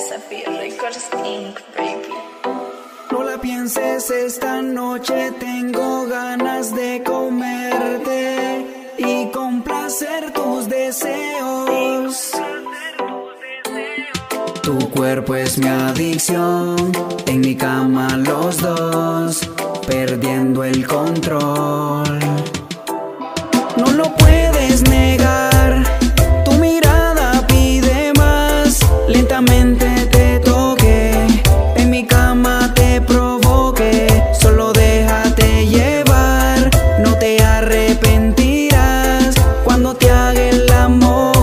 Desafío Records Inc., baby. No la pienses, esta noche tengo ganas de comerte y complacer tus deseos. Tu cuerpo es mi adicción, en mi cama los dos, perdiendo el control. No lo puedes negar, tu mirada pide más. Lentamente te toqué, en mi cama te provoqué. Solo déjate llevar, no te arrepentirás cuando te haga el amor.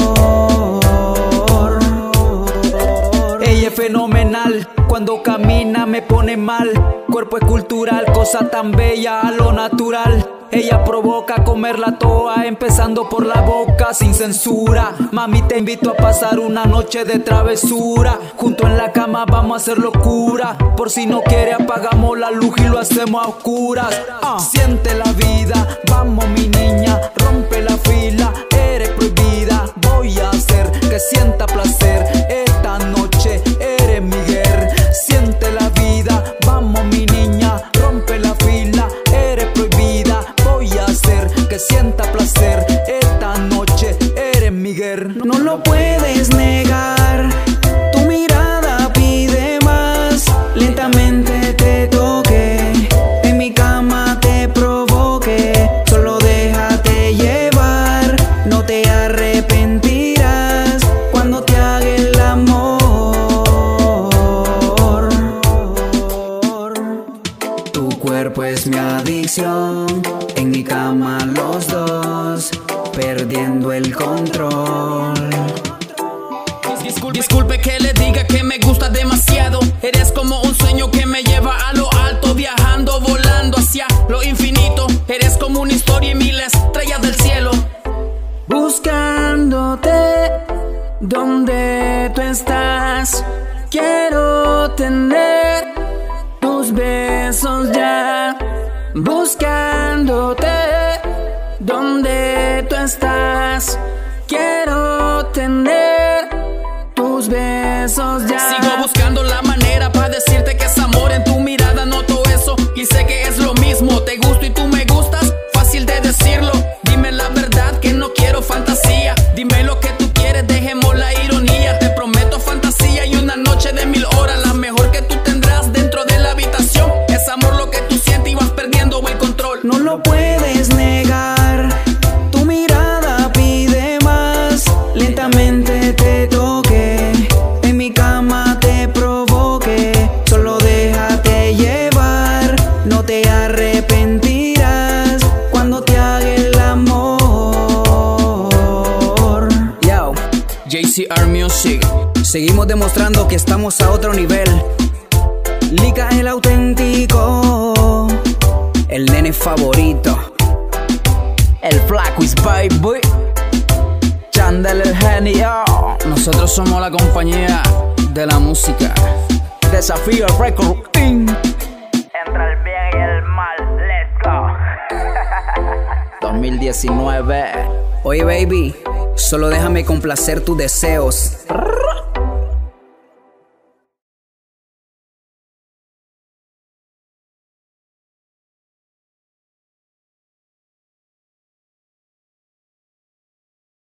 Ella es fenomenal, cuando camina me pone mal. Cuerpo escultural, cosa tan bella a lo natural. Ella provoca comerla toda, empezando por la boca sin censura. Mami, te invito a pasar una noche de travesura. Junto en la cama vamos a hacer locura. Por si no quiere apagamos la luz y lo hacemos a oscuras. Siente la vida, vamos mi niña, rompe la fila, eres prohibida. Voy a hacer que sienta placer, esta noche eres mi guerra. Siente la vida, vamos mi niña, rompe la fila, eres prohibida. Voy a hacer que sienta placer, esta noche eres mi guerra. No lo puedes negar, tu mirada pide más. Lentamente te toqué, en mi cama te provoqué. Solo déjate llevar, no te arrepentirás cuando te haga el amor. Tu cuerpo es mi adicción, en mi cama los dos, perdiendo el control. Disculpe que le diga que me gusta demasiado. Eres como un sueño que me lleva a lo alto, viajando, volando hacia lo infinito. Eres como una historia y mil estrellas del cielo. Buscándote donde tú estás, quiero tener tus besos ya. Buscándote donde tú estás, quiero tener tus besos ya. Sigo buscando la manera para decirte que es amor. En tu mirada noto eso y sé que es lo mismo. Te gusto y tú me gustas, fácil de decirlo. Dime la verdad que no quiero fantasía. Dime lo que tú quieres, dejemos la ironía. Te prometo fantasía y una noche de 1000 horas, la mejor que tú tendrás dentro de la habitación. Es amor lo que tú sientes y vas perdiendo el control. No lo puedes negar, tu mirada pide más. Lentamente te toqué, en mi cama te provoqué. Solo déjate llevar, no te arrepentirás cuando te haga el amor. Yo, JCR Music, seguimos demostrando que estamos a otro nivel. Lika el auténtico, el nene favorito, el flaco is baby, Chandel el genio. Nosotros somos la compañía de la música. Desafío Records Inc. Entre el bien y el mal, let's go. 2019. Oye baby, solo déjame complacer tus deseos.